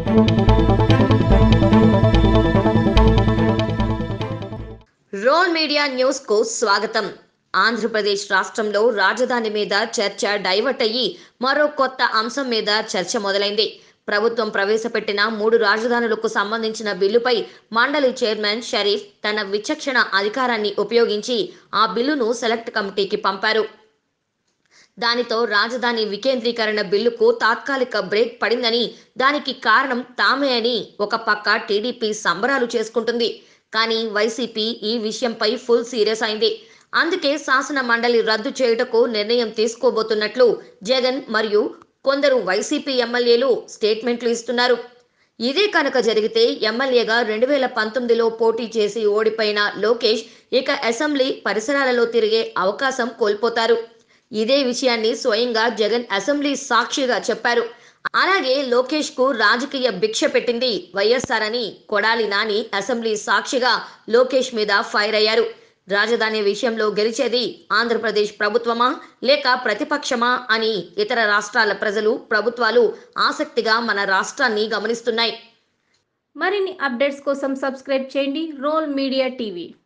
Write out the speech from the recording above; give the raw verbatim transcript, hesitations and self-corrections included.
Role media news కు స్వాగతం. ఆంధ్రప్రదేశ్ రాష్ట్రంలో రాజధాని మీద చర్చ డైవర్ట్ అయ్యి మరో కొత్త అంశం మీద చర్చ మొదలైంది. ప్రభుత్వం ప్రవేశపెట్టిన మూడు రాజధానులకు సంబంధించిన బిల్లుపై మండలి చైర్మన్ షరీఫ్ తన విచక్షణ అధికారాన్ని ఉపయోగించి ఆ బిల్లును సెలెక్ట్ కమిటీకి పంపారు. దానితో రాజధాని వికేంద్రీకరణ బిల్లుకు తాత్కాలిక బ్రేక్ పడిందని, దానికి కారణం తామే అని ఒక పక్క టీడీపీ సంబరాలు చేసుకుంటుంది. కానీ వైసీపీ ఈ విషయంపై ఫుల్ సీరియస్ అయింది. అందుకే శాసన మండలి రద్దు చేయుటకు నిర్ణయం తీసుకోబోతున్నట్లు జగన్ మరియు కొందరు వైసీపీ ఎమ్మెల్యేలు స్టేట్మెంట్లు ఇస్తున్నారు. ఇదే కనుక జరిగితే ఎమ్మెల్యేగా రెండు వేల పంతొమ్మిదిలో పోటీ చేసి ఓడిపోయిన లోకేష్ ఇక అసెంబ్లీ పరిసరాలలో తిరిగే అవకాశం కోల్పోతారు. ఇదే విషయాన్ని స్వయంగా జగన్ అసెంబ్లీ సాక్షిగా చెప్పారు. అలాగే లోకేష్ కు రాజకీయ భిక్ష పెట్టింది వైఎస్ఆర్ అని కొడాలి నాని అసెంబ్లీ సాక్షిగా లోకేష్ మీద ఫైర్ అయ్యారు. రాజధాని విషయంలో గెలిచేది ఆంధ్రప్రదేశ్ ప్రభుత్వమా లేక ప్రతిపక్షమా అని ఇతర రాష్ట్రాల ప్రజలు, ప్రభుత్వాలు ఆసక్తిగా మన రాష్ట్రాన్ని గమనిస్తున్నాయి. మరిన్ని అప్డేట్స్ కోసం సబ్స్క్రైబ్ చేయండి రోల్ మీడియా టీవీ.